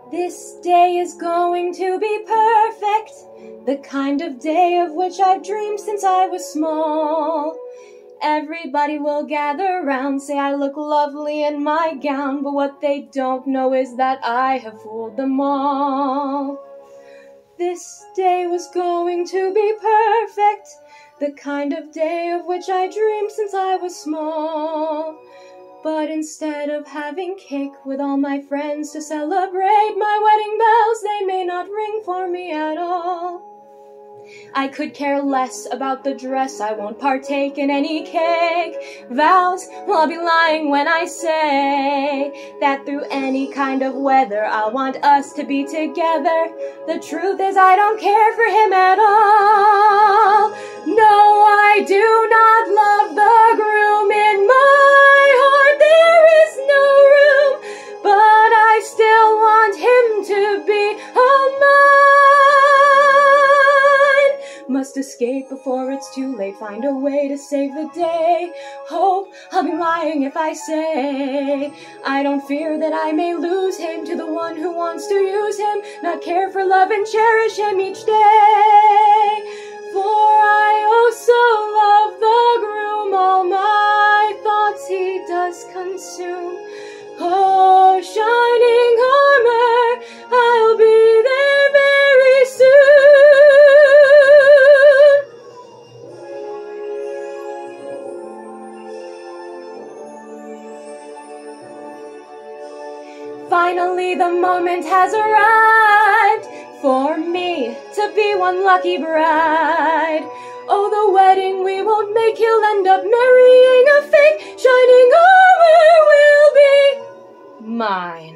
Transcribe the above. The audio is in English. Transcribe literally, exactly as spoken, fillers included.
This day is going to be perfect, the kind of day of which I've dreamed since I was small. Everybody will gather round, say I look lovely in my gown, but what they don't know is that I have fooled them all. This day was going to be perfect, the kind of day of which I dreamed since I was small. But instead of having cake with all my friends to celebrate my wedding bells, they may not ring for me at all. I could care less about the dress, I won't partake in any cake. Vows, well, I'll be lying when I say that through any kind of weather I'll want us to be together. The truth is I don't care for him at all. No, I do not love the groom in my heart. There is no room, but I still want him to be all mine. Must escape before it's too late, find a way to save the day. Hope I'll be lying if I say I don't fear that I may lose him to the one who wants to use him, not care for love and cherish him each day. For I also love the groom, all my thoughts he does consume. Oh, shining armor, I'll be there very soon. Finally, the moment has arrived for me to be one lucky bride. Oh, the wedding we won't make, he'll end up marrying a fake. Shining armor will be mine.